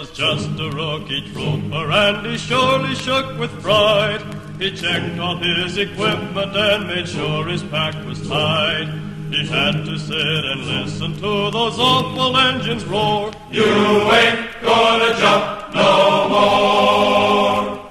was just a rookie trooper, and he surely shook with fright. He checked all his equipment and made sure his pack was tight. He had to sit and listen to those awful engines roar. You ain't gonna jump no more.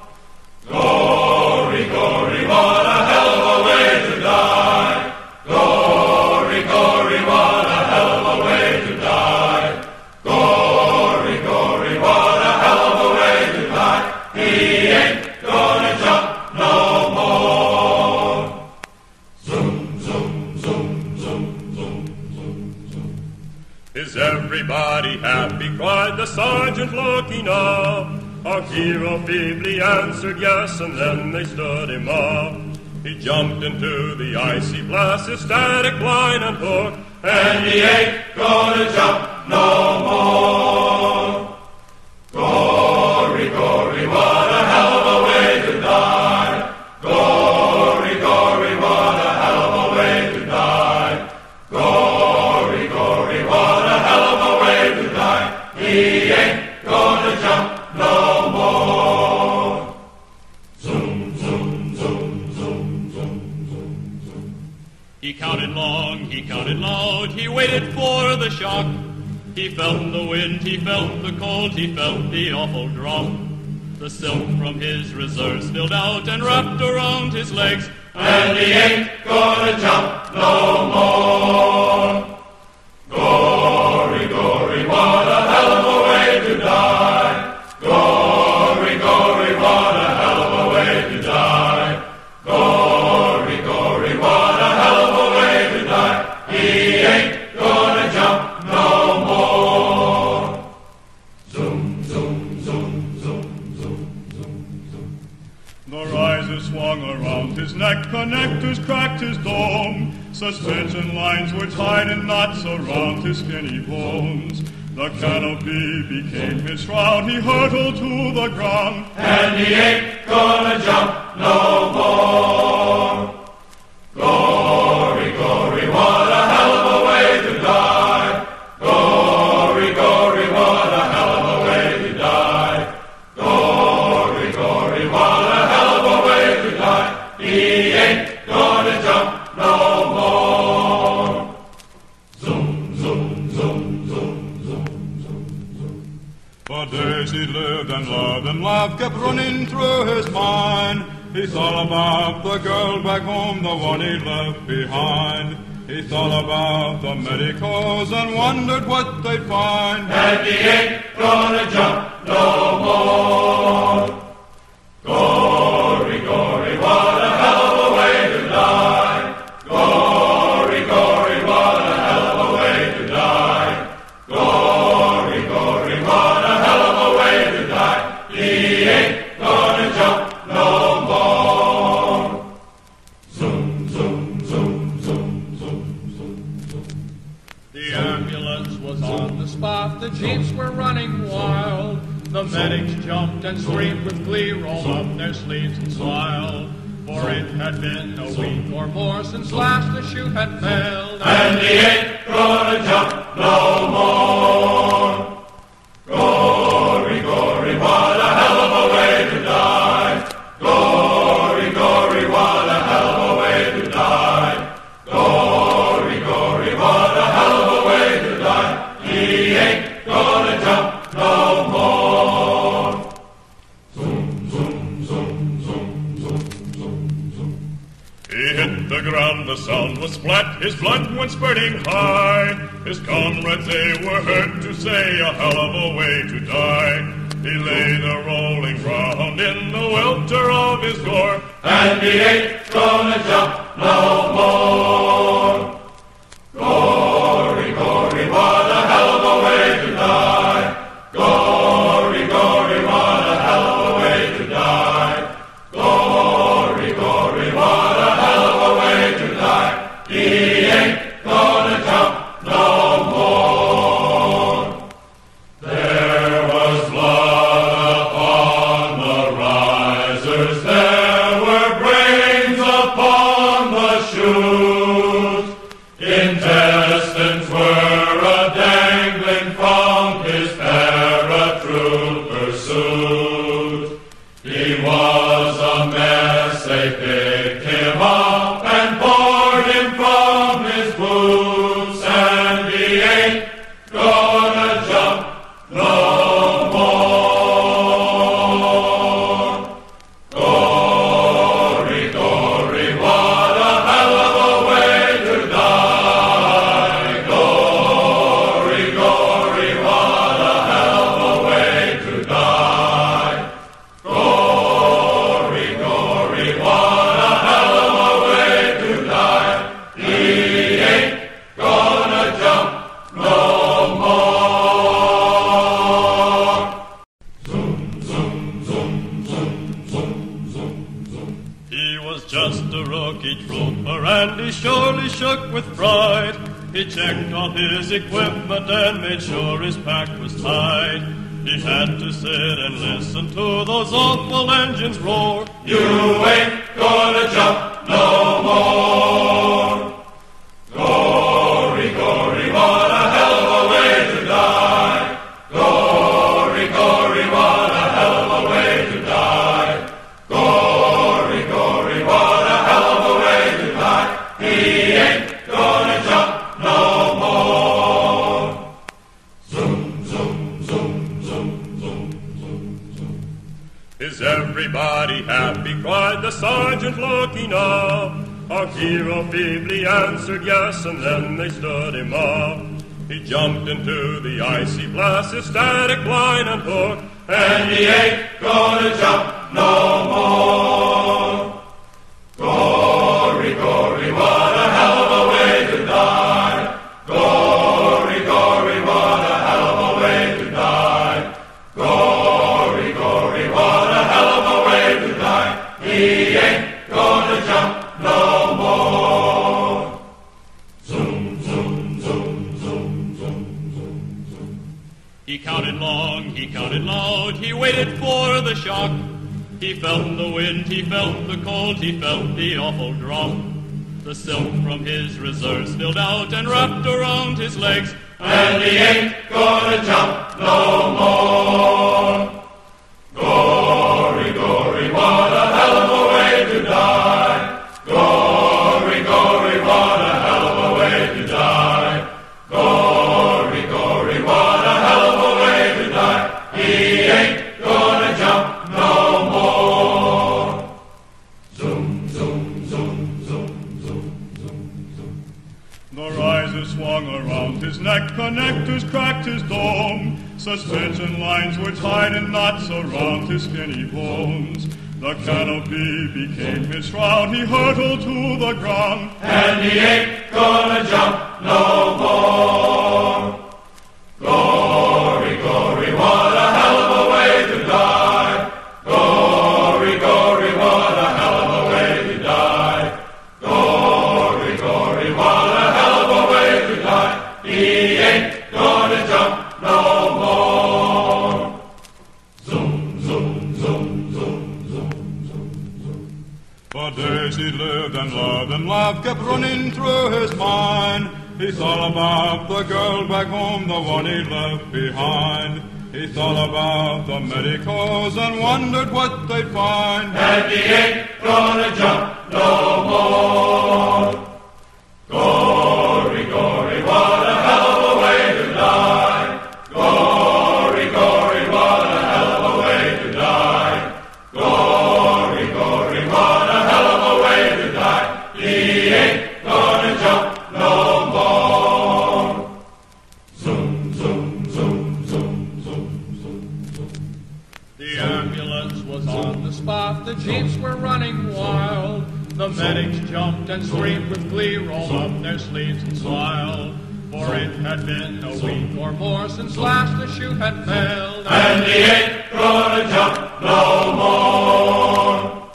Gory, gory, what a hell of a way to die. Gory, gory, what a hell of a way to die. Gory, gory, what a hell of a way to die. He ain't gonna jump no more. Zoom, zoom, zoom, zoom, zoom, zoom, zoom. Is everybody happy? Cried the sergeant, looking up. Our hero feebly answered yes, and then they stood him up. He jumped into the icy blast, his static line and hook, and he ain't gonna jump no more. Gory, gory, what a hell of a way to die. Gory, gory, what a hell of a way to die. Gory, gory, what a hell of a way to die. He ain't gonna jump no more. Zoom, zoom, zoom, zoom, zoom, zoom, zoom. He counted long, he counted loud, he waited for the shock. He felt the wind, he felt the cold, he felt the awful drop. The silk from his reserves spilled out and wrapped around his legs, and he ain't gonna jump no more. Gory, gory, what a hell of a way to die. Gory, gory, what a hell of a way to die. Gory, gory, what a hell of a way to die. He ain't gonna jump no more. Zoom, zoom, zoom, zoom, zoom, zoom, zoom. The riser swung around his neck, connectors cracked his dome. Suspension lines were tied in knots around his skinny bones. The canopy became his shroud, he hurtled to the ground, and he ain't gonna jump no more. Gory, gory, what a hell of a way to die. Gory, gory, what a hell of a way to die. Gory, gory, what a hell of a way to die. He ain't gonna jump no more. Zoom, zoom, zoom, zoom, zoom, zoom, zoom. For days he lived and loved and laughed kept running through his mind. He thought about the girl back home, the one he left behind. He thought about the medicos and wondered what they'd find. And he ain't gonna jump no more. Gory, gory, what a hell of a way to die. Gory, gory, what a hell of a way to die. Gory, gory, what a hell of a way to die. He ain't gonna jump no more. Zoom, zoom, zoom, zoom, zoom, zoom, zoom. The ambulance was on the spot, the jeeps were running wild. The medics jumped and screamed with glee, rolled up their sleeves and smiled. For it had been a week or more since last the chute had failed, and he ain't gonna jump no more. Gory, gory, what a hell of a way to die. Gory, gory, what a hell of a way to die. Gory, gory, what a hell of a way to die. He ain't gonna jump no more. Zoom, zoom, zoom, zoom, zoom, zoom, zoom. He hit the ground, the sound was splat, his blood went spurting high. His comrades, they were heard to say, a hell of a way to die. He lay the rolling ground in the welter of his gore, and he ain't gonna jump no more. Gory, gory, what a hell of a way to die. Gory, gory, what a hell of a way to die. Gory, gory, what a hell of a way to die. He ain't gonna jump no more. There was blood upon the risers, there were brains upon the chute. shook with fright. He checked all his equipment and made sure his pack was tight. He had to sit and listen to those awful engines roar. You ain't gonna jump no more. Gory, gory, what a hell of a way to die. Gory, gory, what a hell of a way to die. Gory, gory, what a hell of a way to die. He ain't gonna jump no more. Zoom, zoom, zoom, zoom, zoom, zoom, zoom. Is everybody happy? Cried the sergeant, looking up. Our hero feebly answered yes, and then they stood him up. He jumped into the icy blast, his static line unhooked, And he ain't gonna jump no more. Gory, gory, what a hell of a way to die. Gory, gory, what a hell of a way to die. Gory, gory, what a hell of a way to die. He ain't gonna jump no more. Zoom, zoom, zoom, zoom, zoom, zoom, zoom. He counted long, he counted loud, he waited for the shock. He felt the wind, he felt the cold, he felt the awful drop. The silk from his reserve spilled out and wrapped around his legs. And he ain't gonna jump no more. Gory, gory, what a hell of a way to die. Gory, gory, what a hell of a way to die. Gory, gory, what a hell of a way to die. He ain't gonna jump no more. Zoom, zoom, zoom, zoom, zoom, zoom, zoom. The riser swung around his neck, connectors cracked his dome. Suspension lines were tied in knots around his skinny bones. The canopy became his shroud, he hurtled to the ground. And he ain't gonna jump no more. Gory, gory, what a hell of a way to die. Gory, gory, what a hell of a way to die. Gory, gory, what a hell of a way to die. He ain't gonna jump no more. Zoom, zoom, zoom, zoom, zoom, zoom, zoom. For days he lived and loved and laughed kept running through his mind. He thought about the girl back home, the one he left behind. He thought about the medicos and wondered what they'd find. And he ain't gonna jump no more. Gory, gory, what a hell of a way to die. Gory, gory, what a hell of a way to die. Gory, gory, what a hell of a way to die. He ain't gonna jump no more. Zoom, zoom, zoom, zoom, zoom, zoom, zoom. The ambulance was on the spot, the jeeps were running wild. The medics jumped and screamed with glee, rolled up their sleeves and smiled. For it had been a week or more since last the shoe had failed. And he ain't gonna jump no more.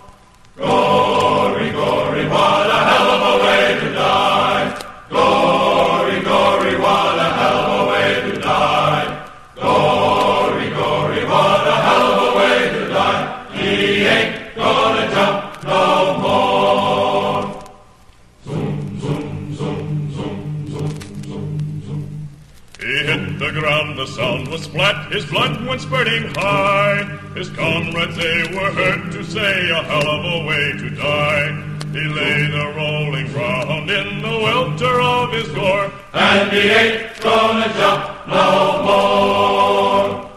Gory, gory, what a hell of a way to die. Gory, gory, what a hell of a way to die. Gory, gory, what a hell of a way to die. He ain't gonna jump no more. Zoom, zoom, zoom, zoom, zoom, zoom, zoom. He hit the ground, the sound was splat, his blood went spurting high. His comrades, they were heard to say, a hell of a way to die. He lay the rolling ground in the welter of his gore. And he ain't gonna jump no more.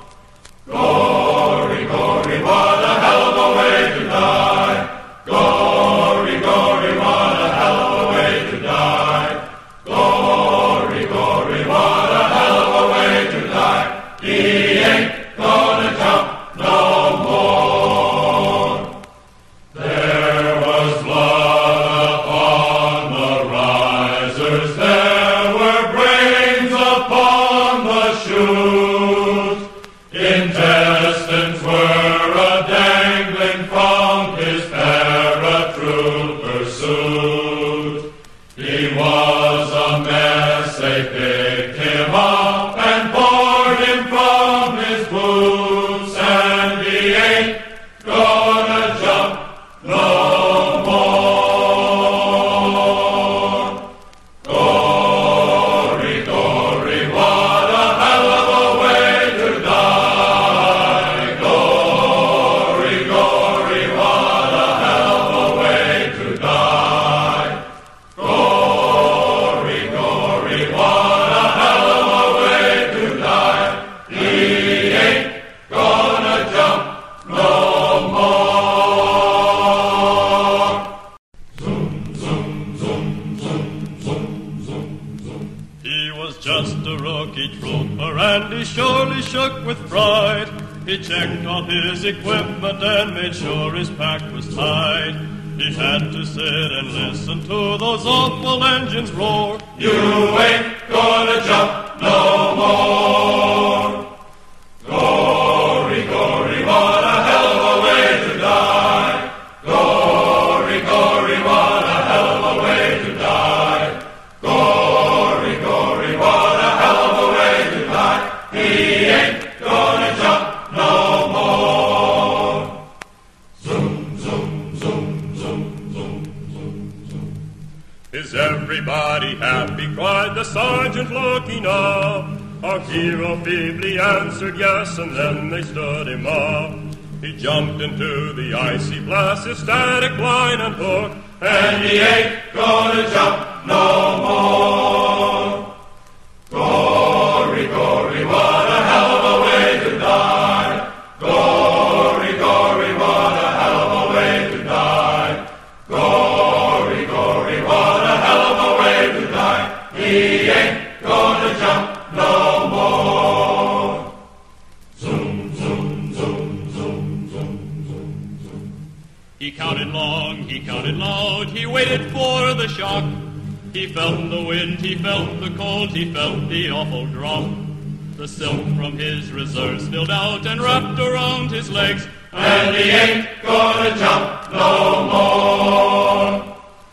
Gory, gory, what a hell of a way to die. Gory, gory, what a hell of a way to die. Gory, gory, what a hell of a way to die. He ain't gonna jump no more. There was blood upon the risers, there were brains upon the shoes. They picked him up and poured him from his boots, and he ain't gonna jump no more. Gory, gory, what a hell of a way to die. Gory, gory, what a hell of a way to die. Gory, gory, what a hell of a way to die. He ain't gonna jump no more. Zoom, zoom, zoom, zoom, zoom, zoom, zoom. He was just a rookie trooper, and he surely shook with fright. He checked all his equipment and made sure his pack was tight. He had to sit and listen to those awful engines roar. You ain't gonna jump no more. Gory, gory, what a hell of a way to die. Gory, gory, what a hell of a way to die. Gory, gory, what a hell of a way to die. He ain't gonna jump no more. Zoom, zoom, zoom, zoom, zoom, zoom, zoom. Is everybody happy? Cried the sergeant, looking up. Our hero feebly answered yes, and then they stood him up. He jumped into the icy blast, his static line and hook, And he ain't gonna jump no more. Gory, gory, what a hell of a way to die. Gory, gory, what a hell of a way to die. Gory, gory, what a hell of a way to die. He ain't gonna jump no more. Zoom, zoom, zoom, zoom, zoom, zoom, zoom. He counted long, he counted loud, he waited for the shock. He felt the wind, he felt the cold, he felt the awful drop. The silk from his reserves spilled out and wrapped around his legs. And he ain't gonna jump no more.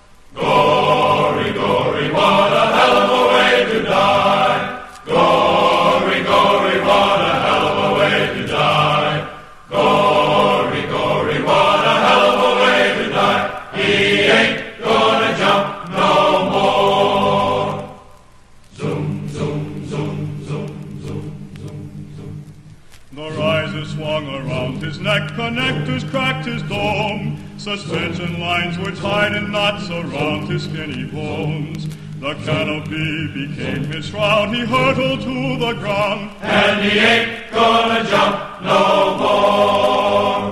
Gory, gory, what a hell of a way to die. Gory, gory, what a hell of a way to die. Gory, gory, what a hell of a way to die. He ain't gonna jump no more. Zoom, zoom, zoom, zoom, zoom, zoom, zoom. The riser swung around his neck, connectors cracked his dome. Suspension lines were tied in knots around his skinny bones. The canopy became his shroud, he hurtled to the ground. And he ain't gonna jump no more.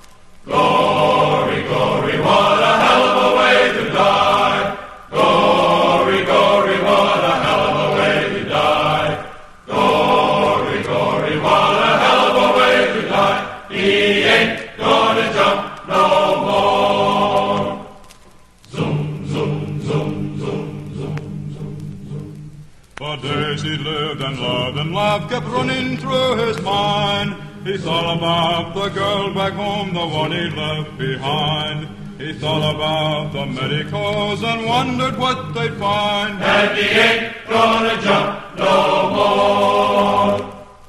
Gory, gory, what a hell of a way to die. Gory, gory, what a hell of a way to die. Gory, gory, what a hell of a way to die. He ain't gonna jump no more. Zoom, zoom, zoom, zoom, zoom, zoom, zoom. For days he lived and loved and laughed, kept running through his mind. He thought about the girl back home, the one he left behind. He thought about the medicos and wondered what they'd find. And he ain't gonna jump no more.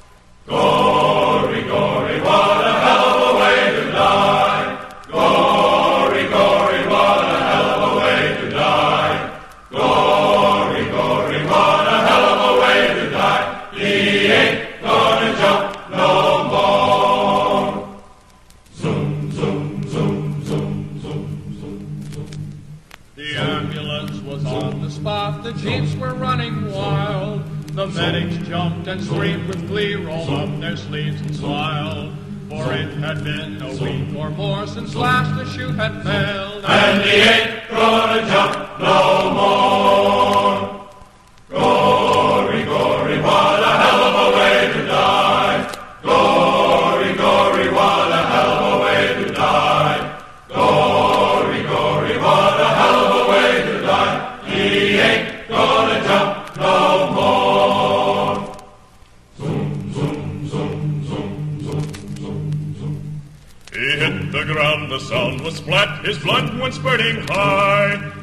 Gory, gory, what a hell of a way to die. Gory, gory, what a hell of a way to die. Gory, gory, what a hell of a way to die. He ain't gonna jump no more. Zoom, zoom, zoom, zoom, zoom, zoom, zoom. The ambulance was on the spot, the jeeps were running wild. The medics jumped and screamed with glee, rolled up their sleeves and smiled. For it had been a week or more since last the chute had failed. And he ain't gonna jump no more. Gory, gory, what a hell of a way to die. Gory, gory, what a hell of a way to die. Gory, gory, what a hell of a way to die. He ain't gonna jump no more. Zoom, zoom, zoom, zoom, zoom, zoom, zoom. He hit the ground, the sound was splat, his blood went spurting high.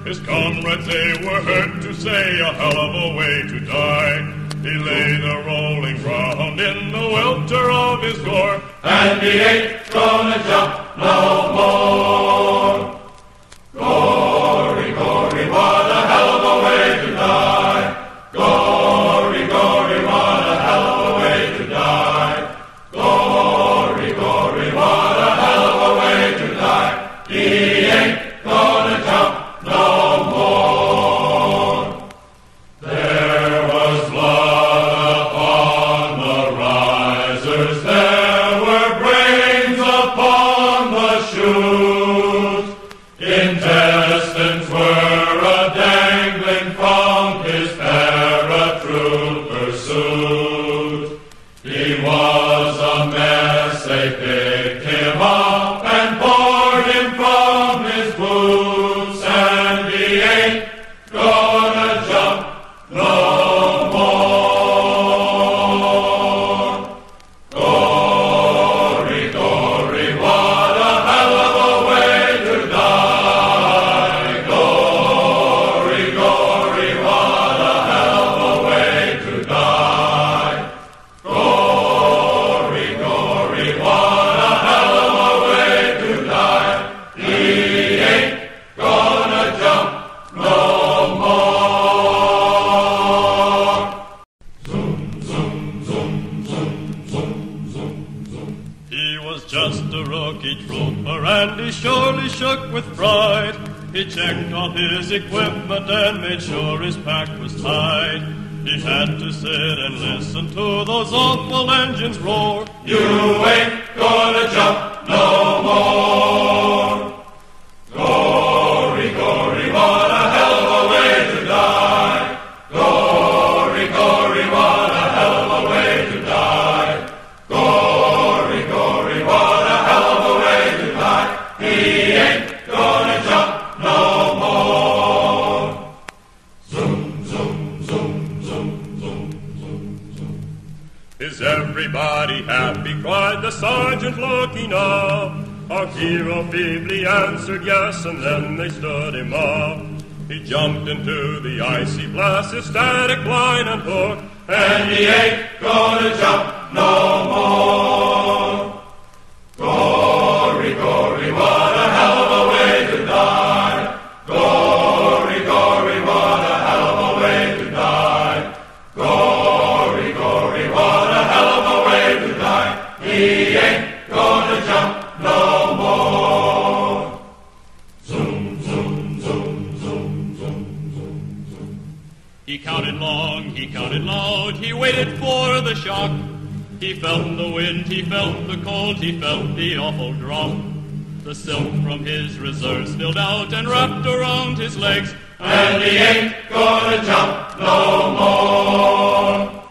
His comrades, they were heard to say, a hell of a way to die. He lay there rolling round in the welter of his gore, and he ain't gonna jump no more. Gory, gory, what a hell of a way to die. Gory, gory, what a hell of a way to die. Gory, gory, what a hell of a way to die. He ain't gonna jump no more. There was blood upon the risers, there were brains upon the shoes. Intestines were a-dangling from his paratrooper suit. He was a mess, they picked him up and poured him from his boots, and he ain't gonna jump no more. Gory, gory, what a hell of a way to die. Gory, gory, what a hell of a way to die. Gory, gory, what a hell of a way to die. He ain't gonna jump no more. Zoom, zoom, zoom, zoom, zoom, zoom, zoom. He was just a rookie trooper, and he surely shook with pride. He checked all his equipment and made sure his pack was tight. He had to sit and listen to those awful engines roar. You ain't gonna jump no more. Gory, gory, what a hell of a way to die. Gory, gory, what a hell of a way to die. Gory, gory, what a hell of a way to die. He ain't gonna jump no more. Zoom, zoom, zoom, zoom, zoom, zoom, zoom. Is everybody happy? Cried the sergeant, looking up. Our hero feebly answered yes, and then they stood him up. He jumped into the icy blast, his static line and hook, And he ain't gonna jump no more. Gory, gory, what a hell of a way to die. Gory, gory, what a hell of a way to die. Gory, gory, what a hell of a way to die. He ain't gonna jump no more. Zoom, zoom, zoom, zoom, zoom, zoom, zoom. He counted long, he counted loud, he waited for the shock. He felt the wind, he felt the cold, he felt the awful drop. The silk from his reserve spilled out and wrapped around his legs, And he ain't gonna jump no more.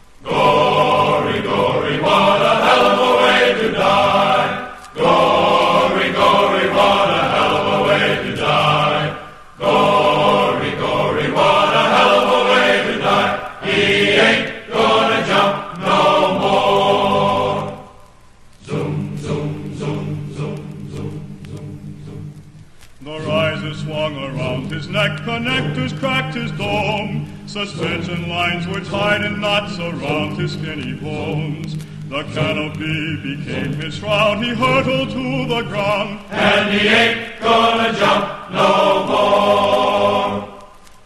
Gory, gory, what a hell of a way to die. Gory, gory, what a hell of a way to die. Gory, gory, what a hell of a way to die. He ain't gonna jump no more. Zoom, zoom, zoom, zoom, zoom, zoom, zoom. The riser swung around his neck, connectors cracked his dome. Suspension lines were tied in knots around his skinny bones. The canopy became his shroud, he hurtled to the ground. And he ain't gonna jump no more.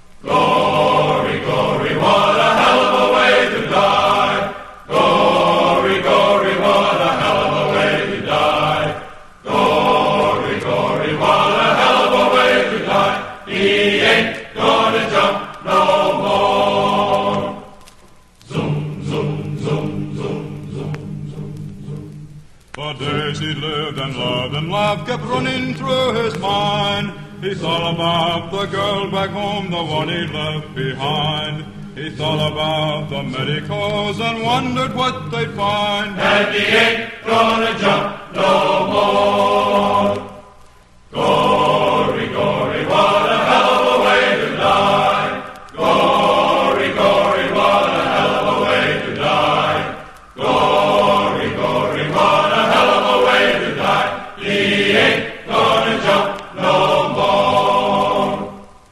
Gory, gory, what a hell of a way to die. Gory, gory, what a hell of a way to die. Gory, gory, what a hell of a way to die. He ain't gonna jump no more. Zoom, zoom, zoom, zoom, zoom, zoom, zoom. For days he lived and loved, and love kept running through his mind. He thought about the girl back home, the one he left behind. He thought about the medicos and wondered what they'd find. And he ain't gonna jump no more. Gory, gory, what a hell of a way to die. Gory, gory, what a hell of a way to die. Gory, gory, what a hell of a way to die. He ain't gonna jump no more.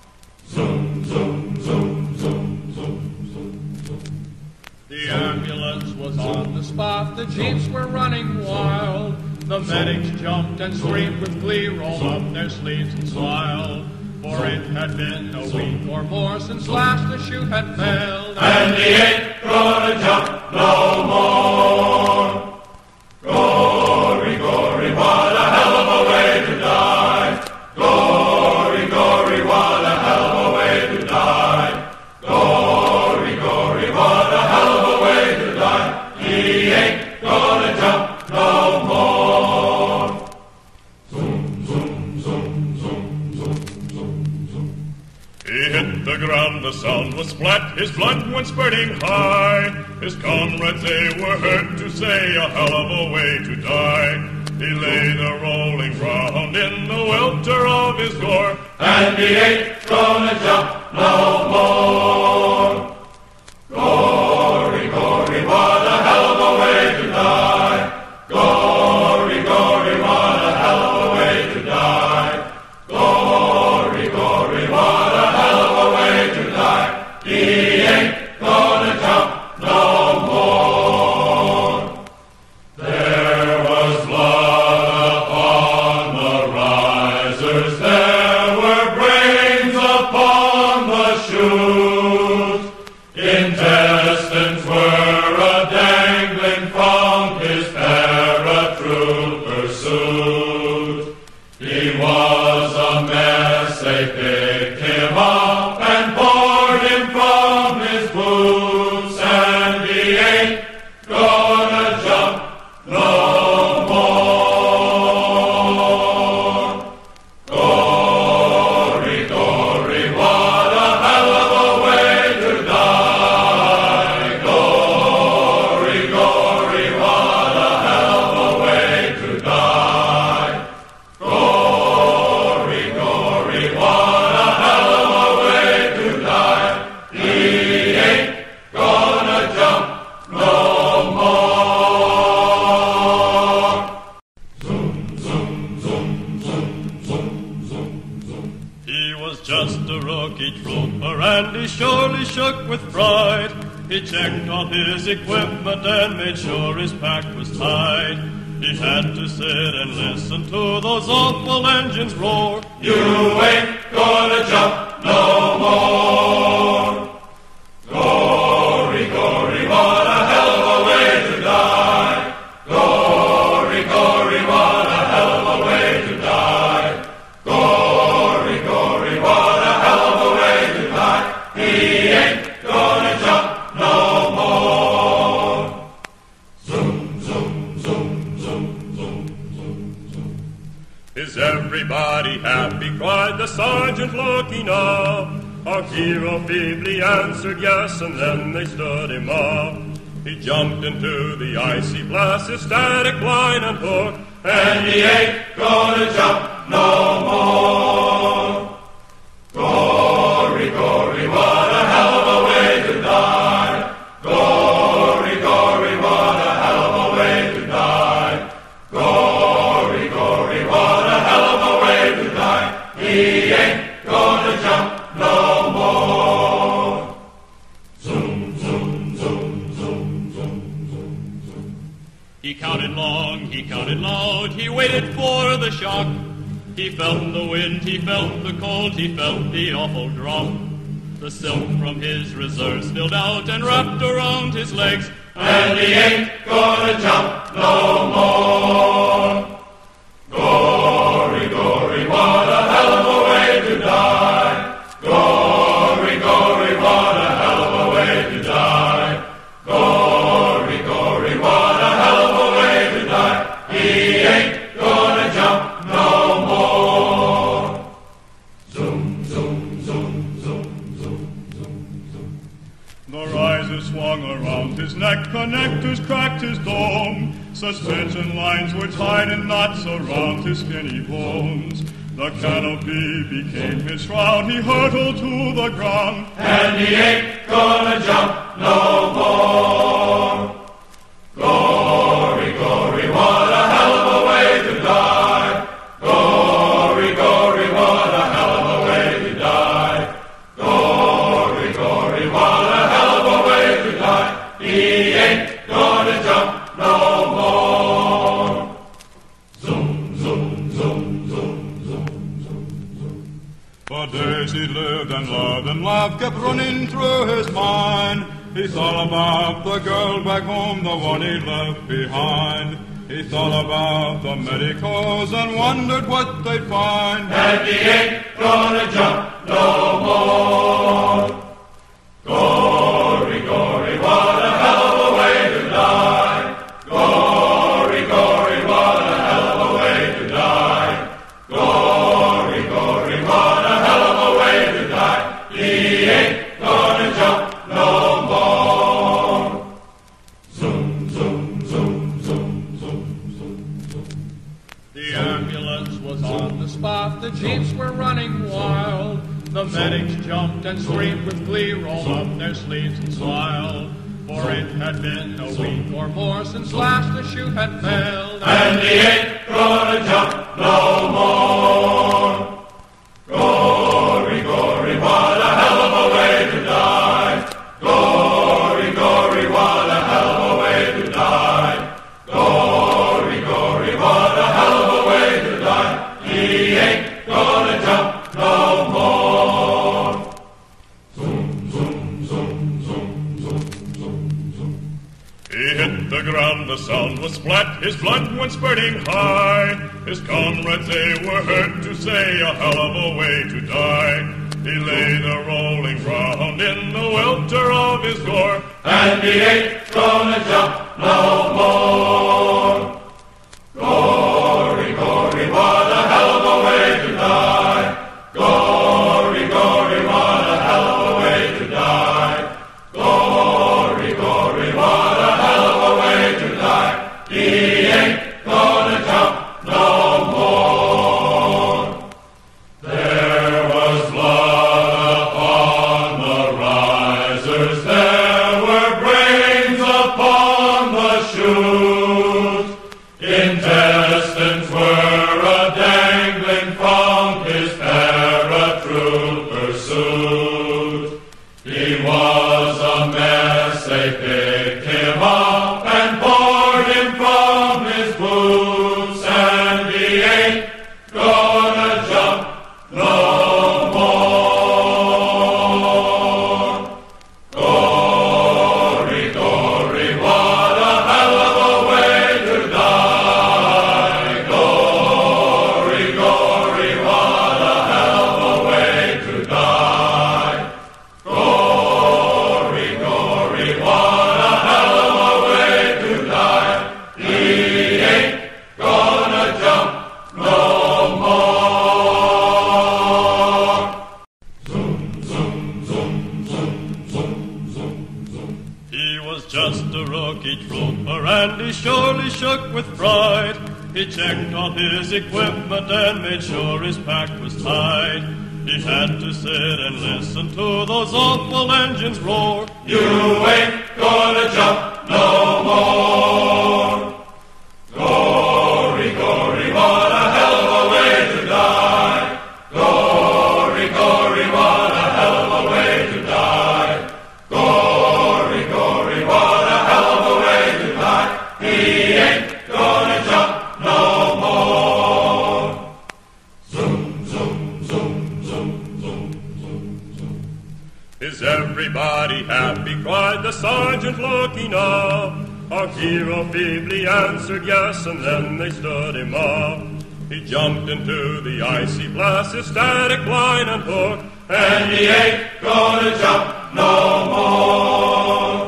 The ambulance was on the spot, the jeeps were running wild. The medics jumped and screamed with glee, rolled up their sleeves and smiled. For it had been a week or more since last the shoe had failed, and he ain't gonna jump no more. Gory, gory, what a hell of a way to die. Gory, gory, what a hell of a way to die. Gory, gory, what a hell of a way to die. He ain't gonna jump no more. Zoom, zoom, zoom, zoom, zoom, zoom, zoom. He hit the ground, the sound was splat, his blood went spurting high. His comrades, they were heard to say, a hell of a way to die. He lay there rolling round in the welter of his gore, and he ain't gonna jump no more. Gory, gory, what a hell of a way to die. Gory, gory, what a hell of a way to die. Gory, gory, what a hell of a way to die. He ain't gonna jump no more. There was blood upon the risers, there were brains upon the shoes. Intestines were a-dangling from his paratrooper suit. He was a mess, they picked him up and poured him from his boots, and he ain't gonna jump no more. Gory, gory, what a hell of a way to die. Gory, gory, what a hell of a way to die. Gory, gory, what a hell of a way to die. He ain't gonna jump no more. Zoom, zoom, zoom, zoom, zoom, zoom, zoom. He was just a rookie trooper, and he surely shook with pride. He checked all his equipment and made sure his pack was tied. He had to sit and listen to those awful engines roar. You ain't gonna jump no more. Gory, gory, what a hell of a way to die. Gory, gory, what a hell of a way to die. Gory, gory, what a hell of a way to die. He ain't gonna jump no more. Zoom, zoom, zoom, zoom, zoom, zoom, zoom. Is everybody happy? Cried the sergeant looking up. Our hero feebly answered yes, and then they stood him up. He jumped into the icy blast, his static line and hook, And he ain't gonna jump no more. Gory, gory, what a hell of a way to die. Gory, gory, what a hell of a way to die. Gory, gory, what a hell of a way to die. He ain't gonna jump no more. Zoom, zoom, zoom, zoom, zoom, zoom, zoom. He counted long, he counted loud, he waited for the shock. He felt the wind, he felt the cold, he felt the awful drop. The silk from his reserves spilled out and wrapped around his legs, And he ain't gonna jump no more. Gory, gory, what a hell of a way to die. Gory, gory, what a hell of a way to die. Gory, gory, what a hell of a way to die. He ain't gonna jump no more. Zoom, zoom, zoom, zoom, zoom, zoom, zoom. The riser swung around his neck, connectors cracked his dome. Suspension lines were tied in knots around his skinny bones. The canopy became his shroud, he hurtled to the ground. And he ain't gonna jump no more. Gory, gory, what a hell of a way to die. Gory, gory, what a hell of a way to die. Gory, gory, what a hell of a way to die. He and laugh kept running through his mind. He thought about the girl back home, the one he left behind. He thought about the medicos and wondered what they'd find. And he ain't gonna jump no more. Gory, gory, what a hell of a way to die. Gory, gory, what a hell of a way to die. Gory, gory, what a hell of a way to die. He ain't gonna jump no more. Zoom, zoom, zoom, zoom, zoom, zoom, zoom. The ambulance was on the spot, the jeeps were running wild. The medics jumped and screamed with glee, rolled up their sleeves and smiled. For it had been a week or more since last the shoot had failed. And he ain't gonna jump no more. Gory, gory, what a hell of a way to die. Gory, gory, what a hell of a way to die. Gory, gory, what a hell of a way to die. He ain't gonna jump no more. Zoom, zoom, zoom, zoom, zoom, zoom, zoom. He hit the ground, the sound was splat, his blood went spurting high. His comrades, they were heard to say, a hell of a way to die. He lay there rolling round in the welter of his gore, And he ain't gonna jump no more. Gory, gory, what a hell of a way to die. Gory, gory, what a hell of a way to die. Gory, gory, what a hell of a way to die. He ain't gonna jump no more. There was blood upon the risers, there were brains upon the chutes. Intestines were a-dangling from his paratrooper suit. He was a mess, they picked him up and poured him from his boots, and he ain't gonna jump no more. Gory, gory, what a hell of a way to die. Gory, gory, what a hell of a way to die. Gory, gory, what a hell of a way to die. He ain't gonna jump no more. Zoom, zoom, zoom, zoom, zoom, zoom, zoom. He was just a rookie trooper and he surely shook with pride. He checked all his equipment and made sure his pack was tight. He had to sit and listen to those awful engines roar. You ain't gonna jump no more. Gory, gory, what a hell of a way to die. Gory, gory, what a hell of a way to die. Gory, gory, what a hell of a way to die. He ain't gonna jump no more. Zoom, zoom, zoom, zoom, zoom, zoom, zoom. Is everybody happy? Cried the sergeant looking up. Our hero feebly answered yes, and then they stood him up. He jumped into the icy blast, his static line and hook, And he ain't gonna jump no more.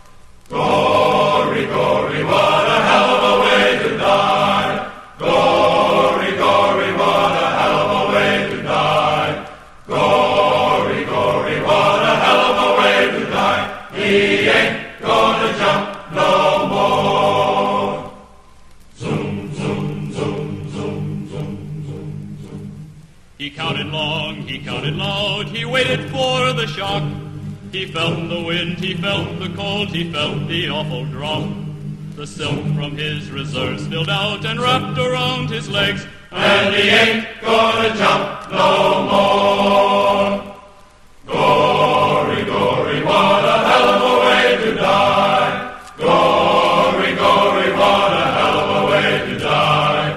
Gory, gory, what a hell of a way to die. Gory, gory, what a hell of a way to die. Gory, gory, what a hell of a way to die. He ain't gonna jump no more. Zoom, zoom, zoom, zoom, zoom, zoom, zoom. He counted long, he counted loud, he waited for the shock. He felt the wind, he felt the cold, he felt the awful drop. The silk from his reserve spilled out and wrapped around his legs. And he ain't gonna jump no more. Gory, gory, what a hell of a way to die. Gory, gory, what a hell of a way to die.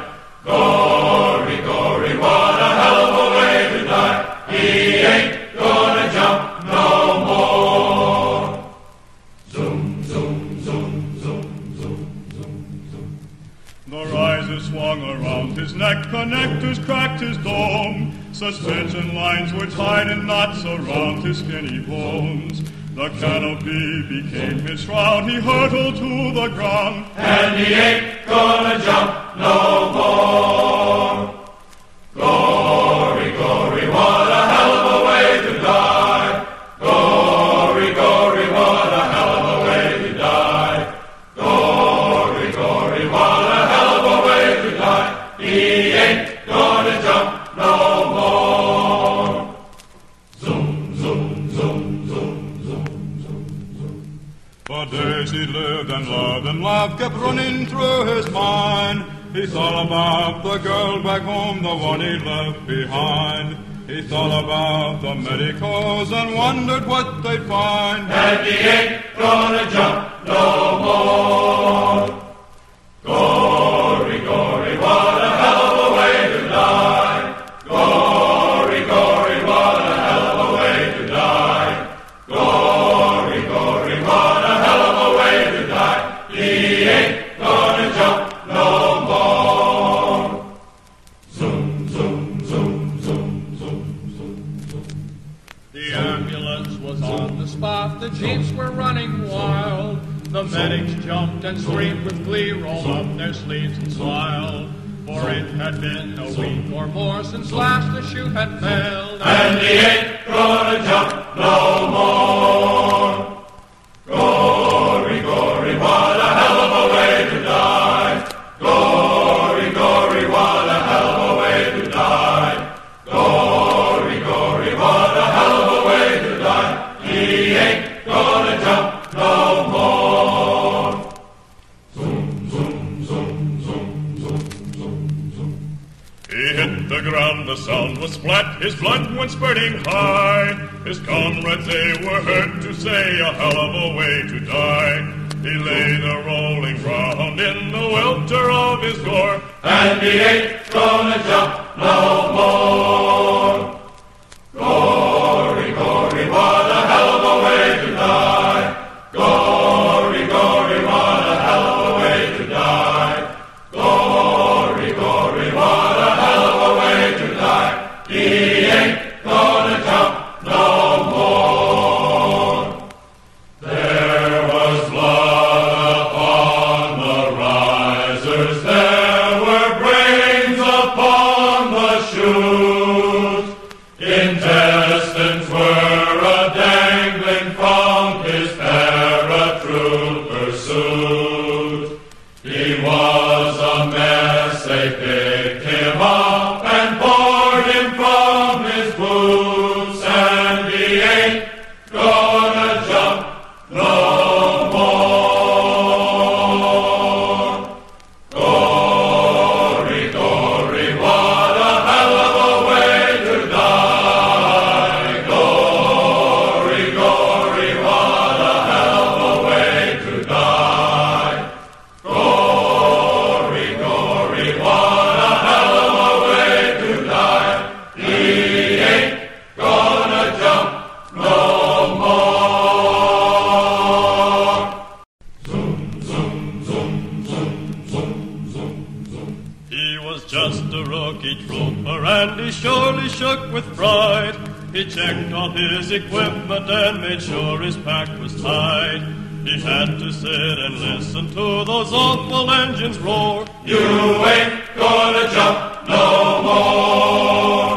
Gory, gory, what a hell of a way to die. He ain't gonna jump his neck, connectors cracked his dome. Suspension lines were tied in knots around his skinny bones. The canopy became his shroud, he hurtled to the ground. And he ain't gonna jump no more. Gory, gory, what a hell of a way to die. Gory, gory, what a hell of a way to die. Gory, gory, what a hell of a way to die. He ain't gonna jump no more. Zoom, zoom, zoom, zoom, zoom, zoom, zoom. For days he lived and loved and laughed, kept running through his mind. He thought about the girl back home, the one he left behind. He thought about the medicos and wondered what they'd find. And he ain't gonna jump no more. Gory, gory, what a hell of a way to die. Gory, gory, what a hell of a way to die. Gory, gory, what a hell of a way to die. He ain't gonna jump no more. Zoom, zoom, zoom, zoom, zoom, zoom, zoom. The ambulance was on the spot, the jeeps were running wild. The medics jumped and screamed with glee, rolled up their sleeves and smiled. For it had been a week or more since last the shoe had failed. And he ain't gonna jump no more. Gory, gory, what a hell of a way to die. Gory, gory, what a hell of a way to die. Gory, gory, what a hell of a way to die. He ain't gonna jump no more. Zoom, zoom, zoom, zoom, zoom, zoom, zoom. He hit the ground, the sound was splat, his blood went spurting high. His comrades, they were heard to say, a hell of a way to die. He lay there rolling round in the welter of his gore. And he ain't gonna jump no more. Gory, gory, what a hell of a way to die. Gory, gory, what a hell of a way to die. Gory, gory, what a hell of a way to die. He ain't gonna jump no more. There was blood upon the risers, there were brains upon the shoes. Intestines were a-dangling from his paratrooper suit. He was a mess, they picked him up and poured him from his boots. And he ain't gonna jump no more. Gory, gory, what a hell of a way to die. Gory, gory, what a hell of a way to die. Gory, gory, what a hell of a way to die. He ain't gonna jump no more. Zoom, zoom, zoom, zoom, zoom, zoom, zoom. He was just a rookie trooper, and he surely shook with fright. He checked all his equipment and made sure his pack was tight. He had to sit and listen to those awful engines roar. You ain't gonna jump no more.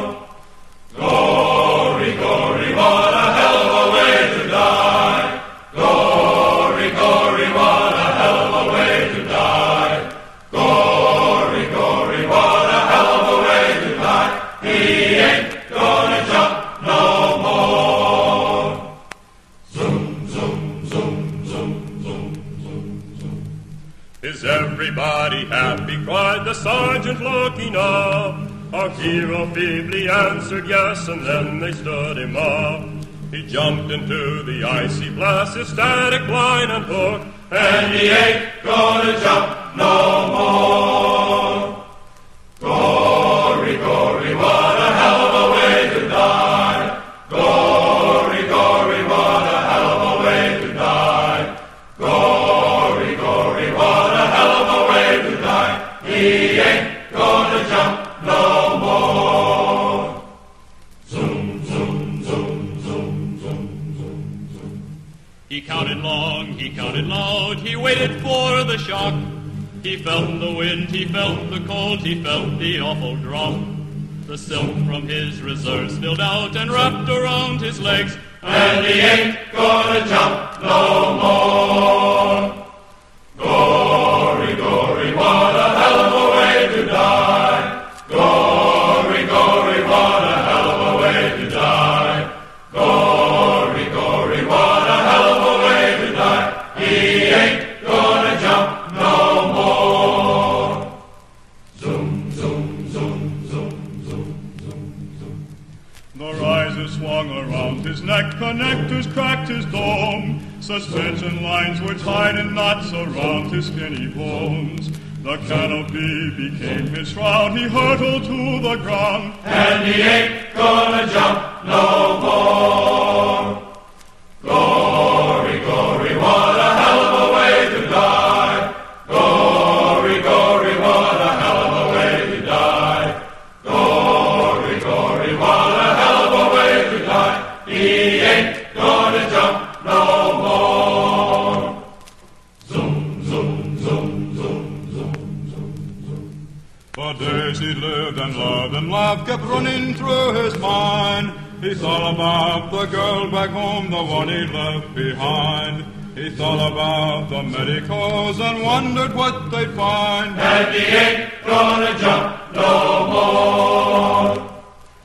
Gory, gory, what a hell of a way to die. Gory, gory, what a hell of a way to die. Gory, gory, what a hell of a way to die. He ain't gonna jump no more. Zoom, zoom, zoom, zoom, zoom, zoom, zoom. Is everybody happy? Cried the sergeant, looking up. Our hero feebly answered yes, and then they stood him up. He jumped into the icy blast, his static line and hook. And he ain't gonna jump no more. Gory, gory, what a hell of a way to die. Gory, gory, what a hell of a way to die. Gory, gory, what a hell of a way to die. He ain't gonna jump swung, he counted loud, he waited for the shock. He felt the wind, he felt the cold, he felt the awful drop. The silk from his reserves spilled out and wrapped around his legs, and he ain't gonna jump no more. Gory, gory, what a hell of a way to die. Gory, gory, what a hell of a way to die. Gory, gory, what a hell of a way to die. He ain't gonna jump no more. Zoom, zoom, zoom, zoom, zoom, zoom, zoom. The risers swung around his neck, connectors cracked his dome. Suspension lines were tied in knots around his skinny bones. The canopy became his shroud, he hurtled to the ground, and he ain't gonna jump no more. Gory, gory, what a hell of a way to die. Gory, gory, what a hell of a way to die. Gory, gory, what a hell of a way to die. He ain't gonna jump no more. Zoom, zoom, zoom, zoom, zoom, zoom, zoom. For days he lived and loved and laughed kept running through his mind. He thought about the girl back home, the one he left behind. He thought about the medicos and wondered what they'd find. And he ain't gonna jump no more.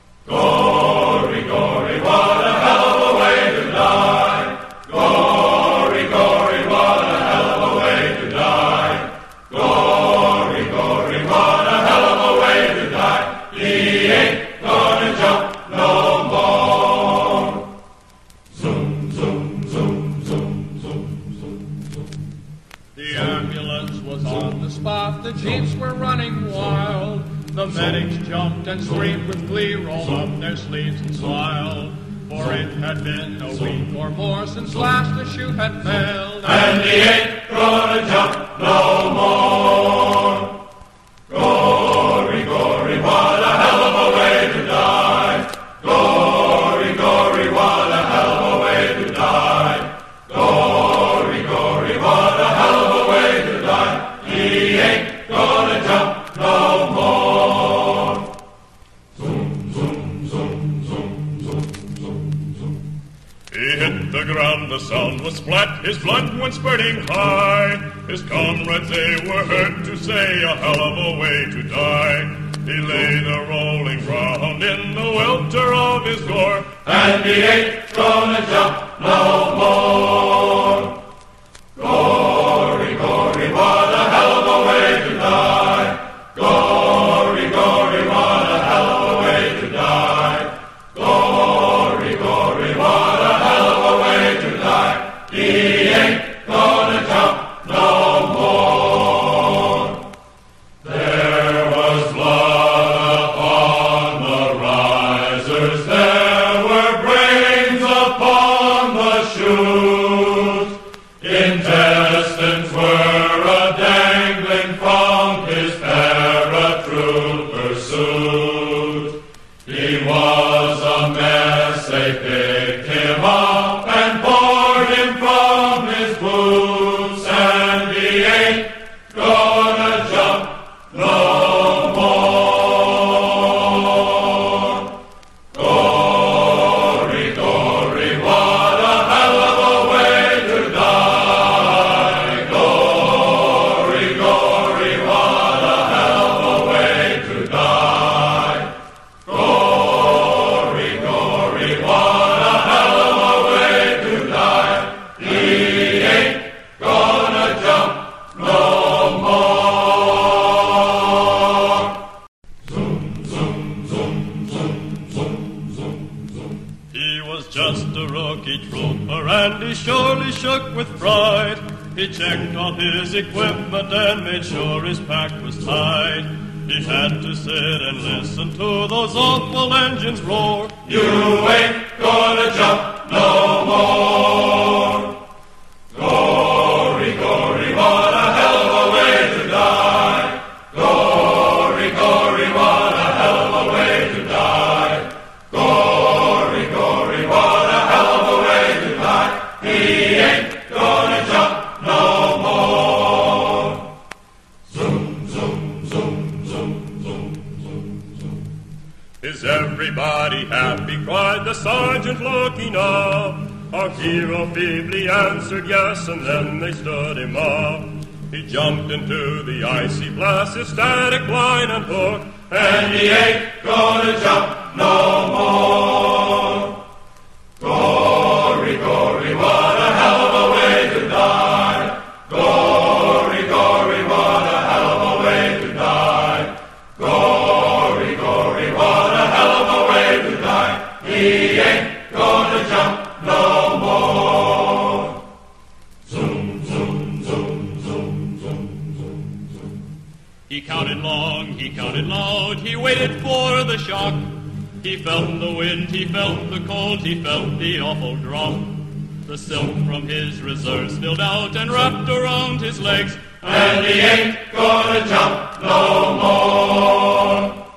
Gory, gory, what a hell of a way to die. Gory, gory, what a hell of a way to die. Gory, gory, what a hell of a way to die. He ain't gonna jump no more. Zoom, zoom, zoom, zoom, zoom, zoom, zoom. The ambulance was on the spot, the jeeps were running wild. The medics jumped and screamed with glee, rolled up their sleeves and smiled. For it had been a week or more since last the shoe had failed, and he ain't gonna jump no more. Gory, gory, what a hell of a way to die. Gory, gory, what a hell of a way to die. Gory, gory, what a hell of a way to die. He ain't gonna jump no more. Zoom, zoom, zoom, zoom, zoom, zoom, zoom. He hit the ground, the sound was splat, his blood went spurting high. His comrades, they were heard to say, a hell of a way to die. He lay there rolling round in the welter of his gore, and he ain't gonna jump no more. Gory, gory, what a hell of a way to die. Gory, gory, what a hell of a way to die. Gory, gory, what a hell of a way to die. He ain't gonna jump no more. There was blood upon the risers, there were brains upon the shoes. Intestines were a-dangling from his paratrooper suit. He was a mess, they picked him up and poured him from his boots, and he ain't gonna jump no more. Gory, gory, what a hell of a way to die. Gory, gory, what a hell of a way to die. Gory, gory, what a hell of a way to die. He ain't gonna jump no more. Zoom, zoom, zoom, zoom, zoom, zoom, zoom. He was just a rookie trooper, and he surely shook with fright. He checked all his equipment and made sure his pack was tight. He had to sit and listen to those awful engines roar. You ain't gonna jump no more. Gory, gory, what a hell of a way to die. Gory, gory, what a hell of a way to die. Gory, gory, what a hell of a way to die. He ain't gonna jump the sergeant looking up. Our hero feebly answered yes, and then they stood him up. He jumped into the icy blast, his static line unhooked, and he ain't gonna jump no more. Gory, gory, what a hell of a way to die. Gory, gory, what a hell of a way to die. Gory, gory, what a hell of a way to die. He ain't gonna jump no more. Zoom, zoom, zoom, zoom, zoom, zoom, zoom. He counted long, he counted loud, he waited for the shock. He felt the wind, he felt the cold, he felt the awful drop. The silk from his reserve spilled out and wrapped around his legs, and he ain't gonna jump no more.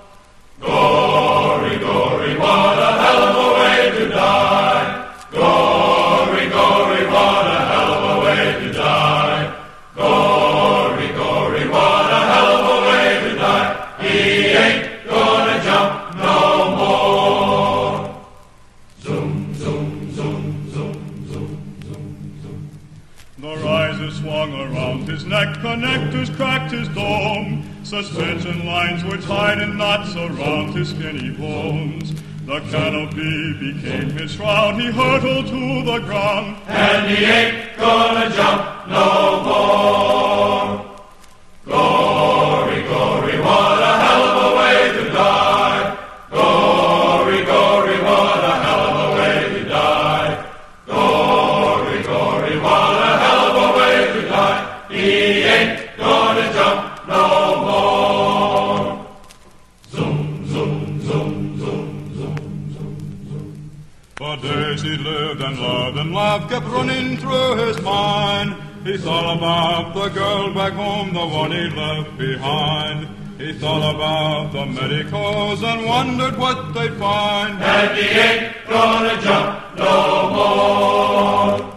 Gory, gory, what a hell of a way to die. Gory, gory, what a hell of a way to die. Gory, gory, what a hell of a way to die. He ain't gonna jump no more. Zoom, zoom, zoom, zoom, zoom, zoom, zoom. The riser swung around his neck, connectors cracked his dome. Suspension lines were tied in knots around his skinny bones. The canopy became his shroud, he hurtled to the ground, and he ain't gonna jump no more. Gory, gory, what a hell of a way to die. Gory, gory, what a hell of a way to die. Gory, gory, what a hell of a way to die. He ain't gonna jump no more. Zoom, zoom, zoom, zoom, zoom, zoom, zoom. For days he lived and loved and laughed kept running through his mind. He thought about the girl back home, the one he left behind. He thought about the medicos and wondered what they'd find. And he ain't gonna jump no more.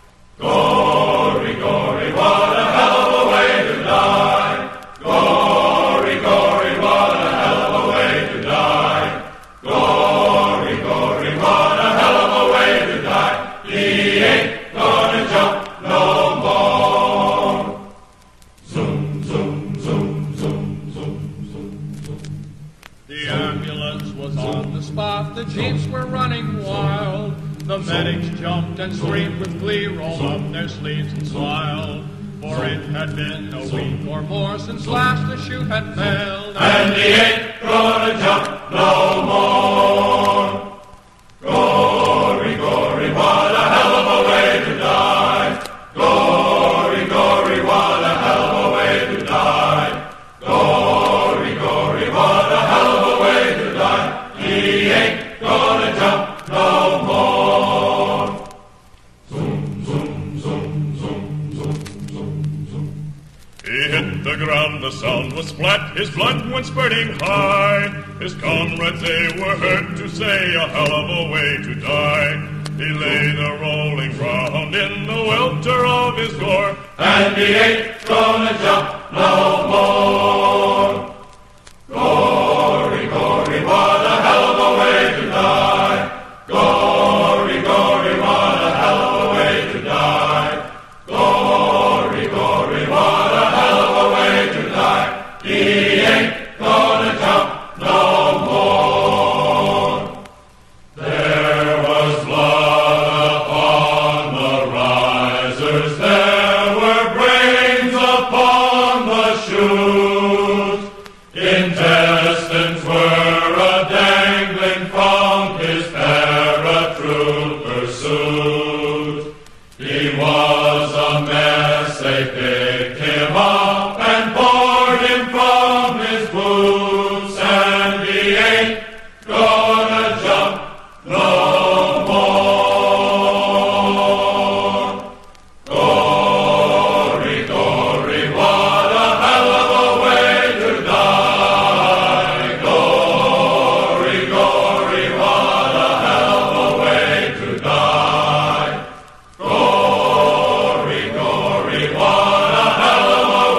Gory, gory, what a hell of a way to die. Gory, gory, what a hell of a way to die. Gory, gory, what a hell of a way to die. He ain't gonna jump no more. Zoom, zoom, zoom, zoom, zoom, zoom, zoom. The ambulance was on the spot, the jeeps were running wild. The medics jumped and screamed with glee, rolled up their sleeves and smiled. For it had been a week or more since last the shoe had failed, and he ain't gonna jump no more. Gory, gory, what a hell of a way to die. Gory, gory, what a hell of a way to die. Gory, gory, what a hell of a way to die. He ain't gonna jump no more. Zoom, zoom, zoom, zoom, zoom, zoom, zoom. He hit the ground, the sound was splat, his blood went spurting high. His comrades, they were heard to say, a hell of a way to die. He lay the rolling ground in the welter of his gore, and he ain't gonna jump no more. Gory, gory, what a hell of a way to die. Gory, gory, what a hell of a way to die. Gory, gory, what a hell of a way to die. He ain't gonna jump no more. There was blood upon the risers, there were brains upon the shoes. Intestines were a-dangling from his paratrooper suit. He was a mess, they picked him up and poured him from his boots, and he ain't gonna jump no more. Gory, gory, what a hell of a way to die. Gory, gory, what a hell of a way to die. Gory, gory, what a hell of a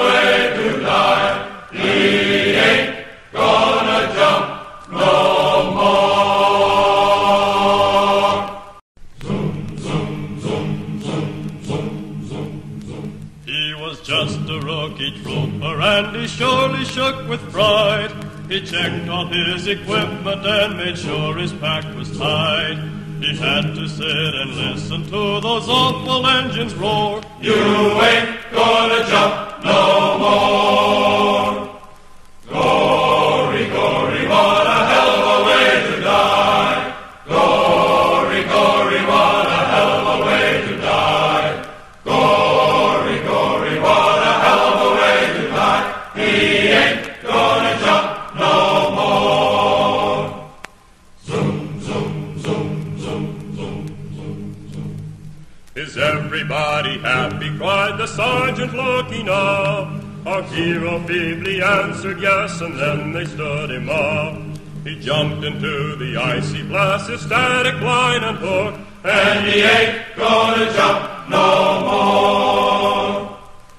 He was just a rookie trooper, and he surely shook with fright. He checked all his equipment and made sure his pack was tight. He had to sit and listen to those awful engines roar. You ain't gonna jump no more. Gory, gory, what a hell of a way to die. Gory, gory, what a hell of a way to die. Gory, gory, what a hell of a way to die. He ain't gonna jump no more. Zoom, zoom, zoom, zoom, zoom, zoom, zoom. Is everybody happy? Cried the sergeant, looking up. Our hero feebly answered yes, and then they stood him up. He jumped into the icy blast, his static line and hook, And he ain't gonna jump no more.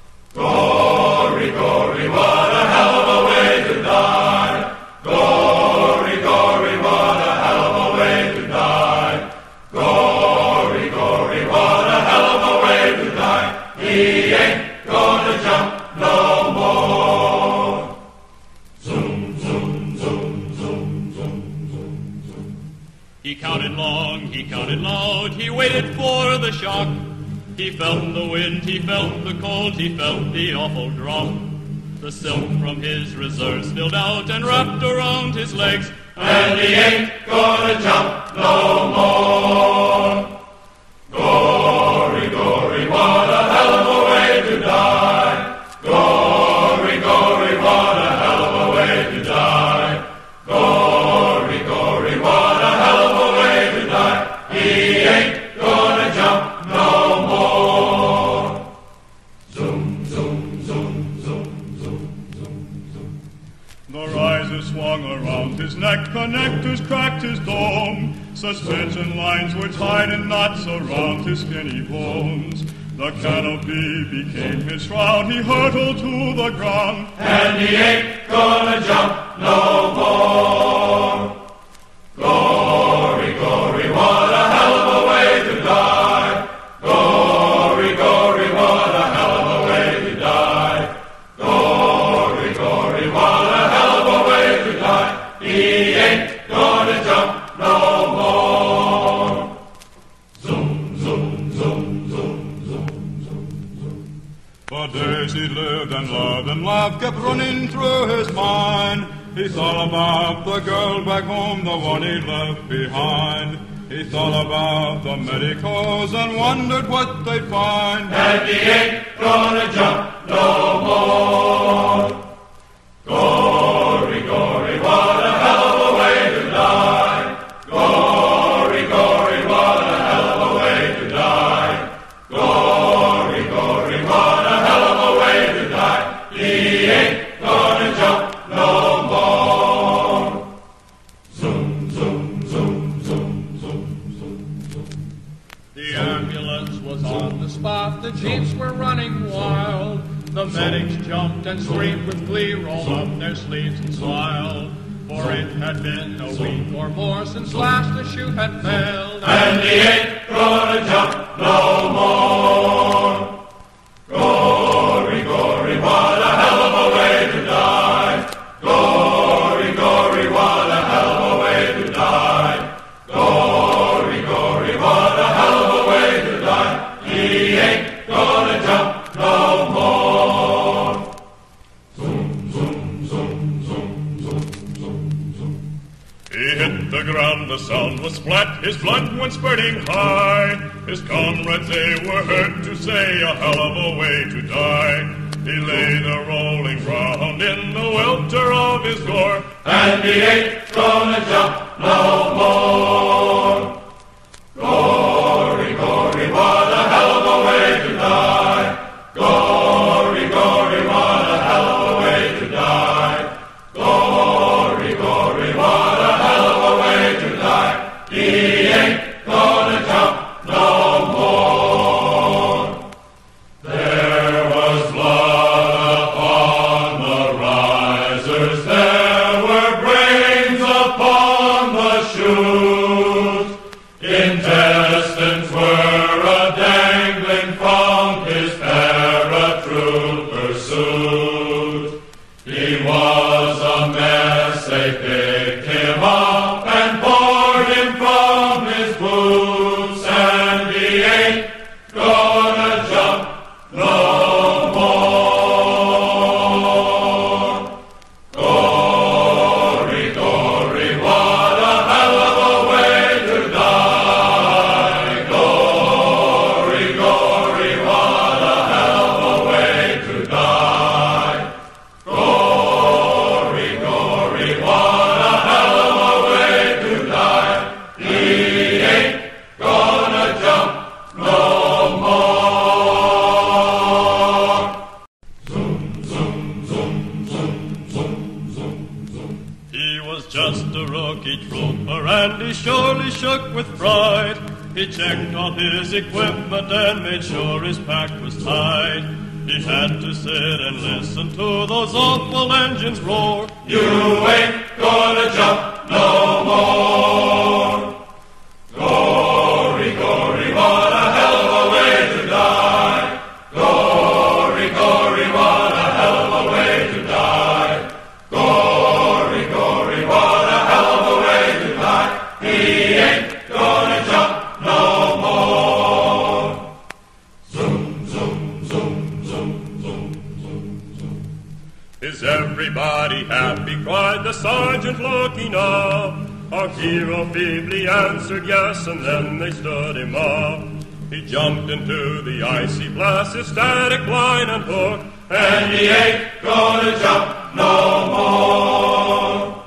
Gory, gory, what a hell of a way to die. Gory, gory, what a hell of a way to die. Gory, gory, what a hell of a way to die. He ain't gonna jump no more. Zoom, zoom, zoom, zoom, zoom, zoom, zoom. He counted long, he counted loud, he waited for the shock. He felt the wind, he felt the cold, he felt the awful drop. The silk from his reserves spilled out and wrapped around his legs. And he ain't gonna jump no more. Gory, gory, what a hell of a way to die. Gory, gory, what a hell of a way to die. Gory, gory, what a hell of a way to die. He ain't gonna jump no more. Zoom, zoom, zoom, zoom, zoom, zoom, zoom. The riser swung around his neck, connectors cracked his dome. Suspension lines were tied in knots around his skinny bones. The canopy became his shroud, he hurtled to the ground. And he ain't gonna jump no more. Gory, gory, what a hell of a way to die. Gory, gory, what a hell of a way to die. Gory, gory, what a hell of a way to die. He ain't gonna jump no more. Zoom, zoom, zoom, zoom, zoom, zoom, zoom. For days he lived and loved and laughed kept running through his mind. He thought about the girl back home, the one he left behind. He thought about the medicos and wondered what they'd find. And he ain't gonna jump no more. Gory, gory, what a hell of a way to die. Gory, gory, what a hell of a way to die. Gory, gory, what a hell of a way to die. He ain't gonna jump no more. Zoom, zoom, zoom, zoom, zoom, zoom, zoom. The ambulance was on the spot, the jeeps were running wild. The medics jumped and screamed with glee, rolled up their sleeves and smiled. For it had been a week or more since last the shoe had failed. And he ain't gonna jump no more. Gory, gory, what a hell of a way to die. Gory, gory, what a hell of a way to die. Gory, gory, what a hell of a way to die. He ain't gonna jump no more. Zoom, zoom, zoom, zoom, zoom, zoom, zoom. He hit the ground, the sound was splat, his blood went spurting high. His comrades, they were heard to say, a hell of a way to die. He lay there rolling round in the welter of his gore. And he ain't gonna jump no more. Gory, gory, what a hell of a way to die. Gory, gory, what a hell of a way to die. Gory, gory, what a hell of a way to die. He ain't gonna jump no more. There was blood upon the risers, there were brains upon the shoes. Intestines were a-dangling from his parachute. rookie trooper, and he surely shook with fright. He checked all his equipment and made sure his pack was tight. He had to sit and listen to those awful engines roar. You ain't gonna jump no more. Gory, gory, what a hell of a way to die. Gory, gory, what a hell of a way to die. Gory, gory, what a hell of a way to die. He ain't gonna jump no more. Zoom, zoom, zoom, zoom, zoom, zoom, zoom. Is everybody happy? Cried the sergeant, looking up. Our hero feebly answered yes, and then they stood him up. He jumped into the icy blast, his static line and hook, And he ain't gonna jump no more.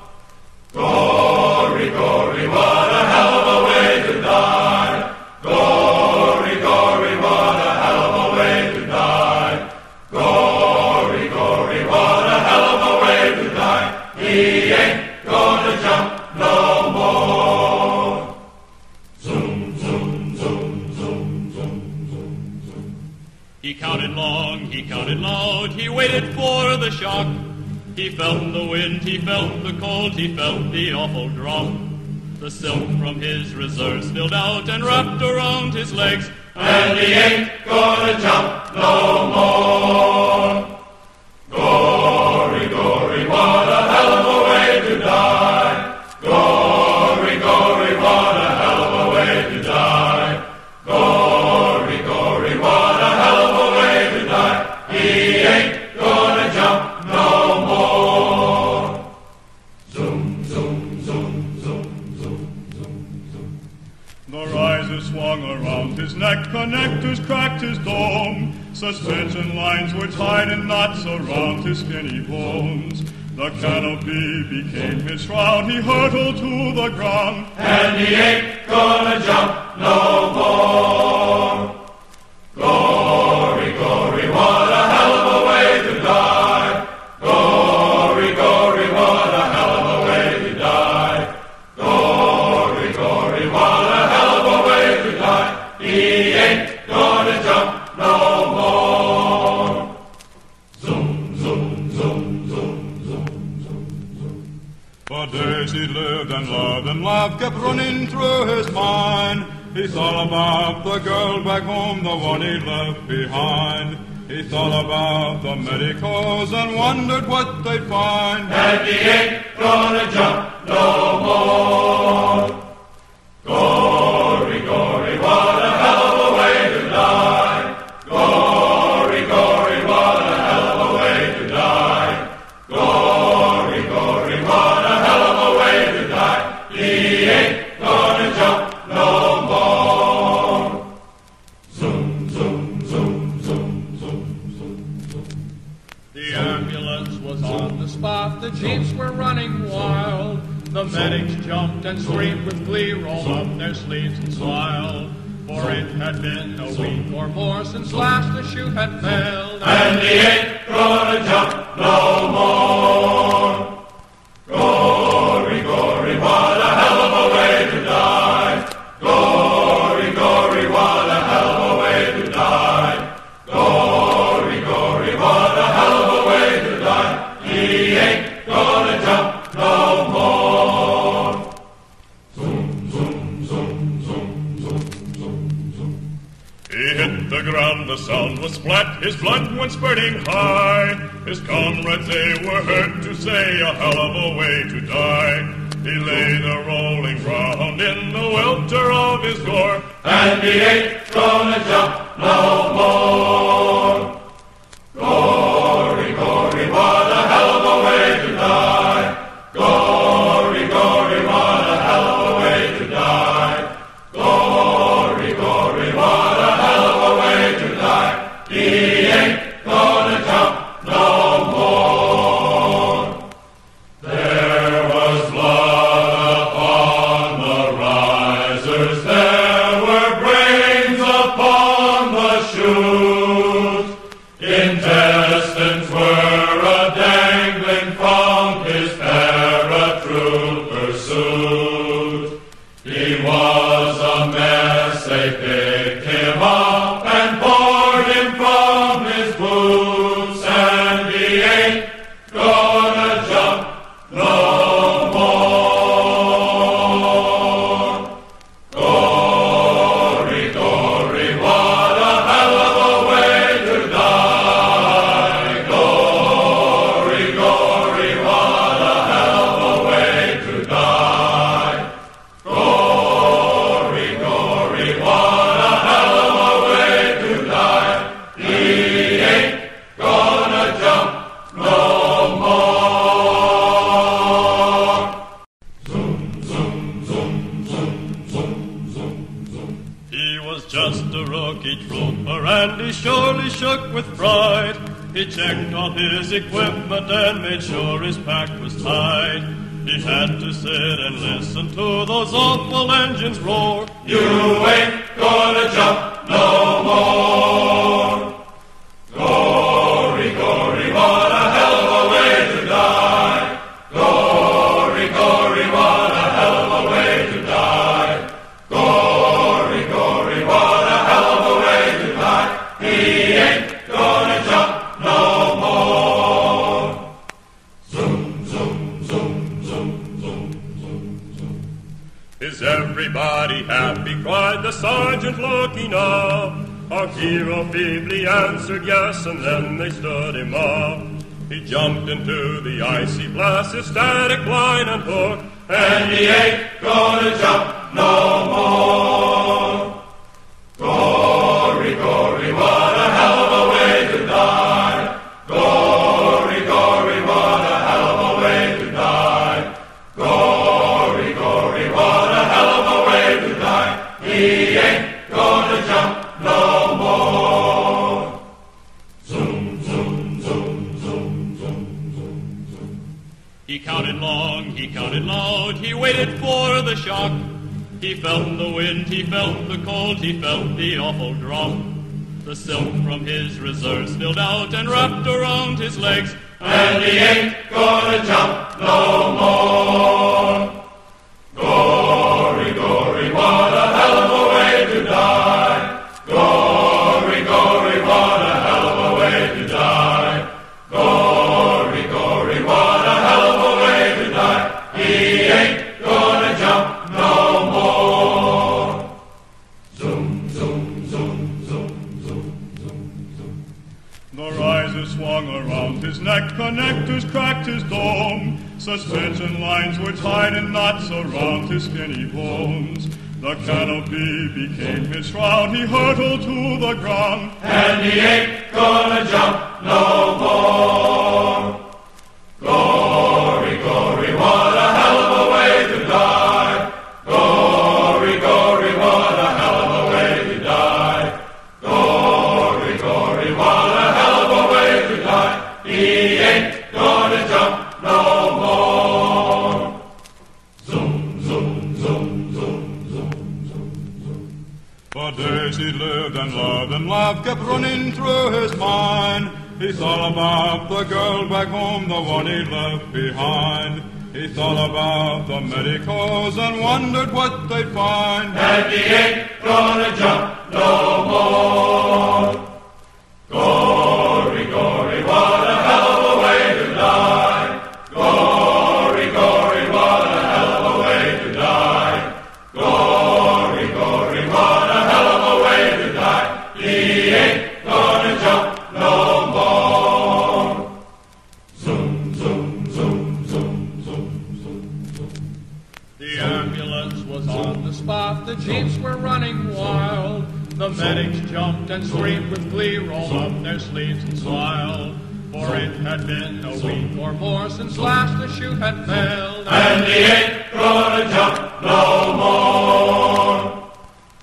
Gory, gory, what a hell of a way to die. Gory, gory, what a hell of a way to die. Gory, gory, what a hell of a way to die. He ain't gonna jump no more. Zoom, zoom, zoom, zoom, zoom, zoom, zoom. He counted long, he counted loud, he waited for the shock. He felt the wind, he felt the cold, he felt the awful drop. The silk from his reserve spilled out and wrapped around his legs. And he ain't gonna jump no more. Gory, gory, what a hell of a way to die. Gory, gory, what a hell of a way to die. Gory, gory, what a hell of a way to die. He ain't gonna jump no more. Zoom, zoom, zoom, zoom, zoom, zoom, zoom. The riser swung around his neck, connectors cracked his dome. Suspension lines were tied in knots around his skinny bones. The canopy became his shroud, he hurtled to the ground. And he ain't gonna jump no more. Gory, gory, what a hell of a way to die. Gory, gory, what a hell of a way to die. Gory, gory, what a hell of a way to die. He ain't gonna jump no more. Zoom, zoom, zoom, zoom, zoom, zoom, zoom. For days he lived and loved, and love kept running through his mind. He thought about the girl back home, the one he left behind. He thought about the medicos and wondered what they'd find. And he ain't gonna jump no more. Gory, gory, what a hell of a way to die. Gory, gory, what a hell of a way to die. Gory, gory, what a hell of a way to die. He ain't gonna jump no more. Zoom, zoom, zoom, zoom, zoom, zoom, zoom. The ambulance was on the spot, the jeeps were running wild. The medics jumped and screamed with glee, rolled up their sleeves and smiled. For it had been a week or more since last the shoe had failed. And he ain't gonna jump no more. Gory, gory, what a hell of a way to die. Gory, gory, what a hell of a way to die. Gory, gory, what a hell of a way to die. He ain't gonna jump no more. Zoom, zoom, zoom, zoom, zoom, zoom, zoom. He hit the ground, the sound was splat, his blood went spurting high. His comrades, they were heard to say, a hell of a way to die. He lay the rolling ground in the welter of his gore. And he ain't gonna jump no more. Gory, gory, what a hell of a way to die. Gory, gory, what a hell of a way to die. Gory, gory, what a hell of a way to die. He ain't gonna jump no more. There was blood upon the risers, there were brains upon the shoes. Intestines were a dangling from his paratrooper suit. fright. He checked all his equipment and made sure his pack was tight. He had to sit and listen to those awful engines roar. You ain't gonna jump no more. Gory, gory, what a hell of a way to die. Gory, gory, what a hell of a way to die. Gory, gory, what a hell of a way to die. He ain't gonna jump no more. Zoom, zoom, zoom, zoom, zoom, zoom, zoom. Is everybody happy? Cried the sergeant, looking up. Our hero feebly answered yes, and then they stood him up. He jumped into the icy blast, his static line and hook, And he ain't gonna jump no more. Gory, gory, what a hell of a way to die. Gory, gory, what a hell of a way to die. Gory, gory, what a hell of a way to die. He ain't gonna jump no more. Zoom, zoom, zoom, zoom, zoom, zoom, zoom. He counted long, he counted loud, he waited for the shock. He felt the wind, he felt the cold, he felt the awful drop. The silk from his reserves spilled out and wrapped around his legs. And he ain't gonna jump no more. Gory, gory, what a hell of a way to die. Gory, gory, what a hell of a way to die. Gory, gory, what a hell of a way to die. He ain't gonna jump no more. Zoom, zoom, zoom, zoom, zoom, zoom, zoom. The riser swung around his neck, connectors cracked his dome. Suspension lines were tied in knots around his skinny bones. The canopy became his shroud, he hurtled to the ground. And he ain't gonna jump no more. Gory, gory, what a hell of a way to die. Gory, gory, what a hell of a way to die. Gory, gory, what a hell of a way to die. He ain't gonna jump no more. Zoom, zoom, zoom, zoom, zoom, zoom, zoom. For days he lived and loved and laughed kept running through his mind. He thought about the girl back home, the one he left behind. He thought about the medicos and wondered what they'd find. And he ain't gonna jump no more. Gory, gory, what a hell of a way to die. Gory, gory, what a hell of a way to die. Gory, gory, what a hell of a way to die. He ain't gonna jump no more. Zoom, zoom, zoom, zoom, zoom, zoom, zoom. The ambulance was on the spot, the jeeps were running wild. The medics jumped and screamed with glee, rolled up their sleeves and smiled. For it had been a week or more since last the shoe had failed. And he ain't gonna jump no more.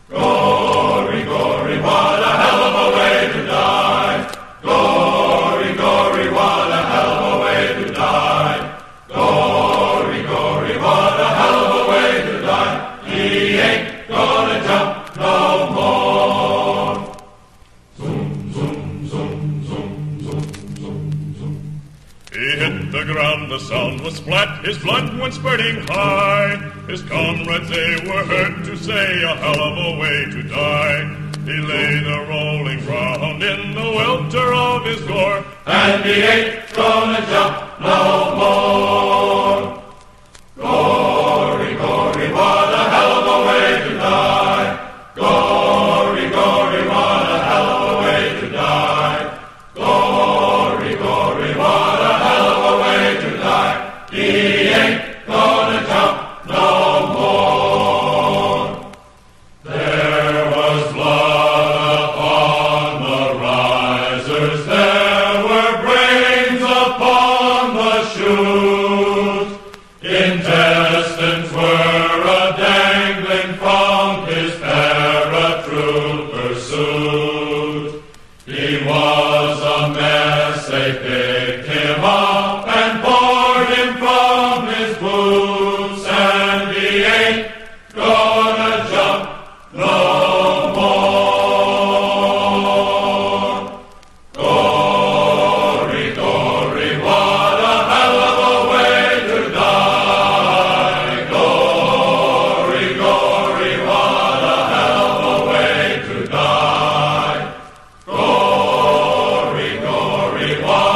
Gory, gory, what a hell of a way to die. Gory, gory, what a hell of a way to die. Gory, gory, what a hell of a way to die. He ain't gonna jump no more. Zoom, zoom, zoom, zoom, zoom, zoom, zoom. He hit the ground, the sound was splat, his blood went spurting high. His comrades, they were heard to say, a hell of a way to die. He lay the rolling ground in the welter of his gore. And he ain't gonna jump no more. Gory, gory, what a hell of a way to die. Gory, gory, what a hell of a way to die. Gory, gory, what a hell of a way to die. He ain't gonna jump no more. There was blood upon the risers, there were brains upon the chute. Intestines were a-dangling from his paratrooper suit. He was a They picked him up and poured him from his boots, and he ain't gonna jump no more. Gory, Gory, what a hell of a way to die. Gory, Gory, what a hell of a way to die. Gory, Gory, what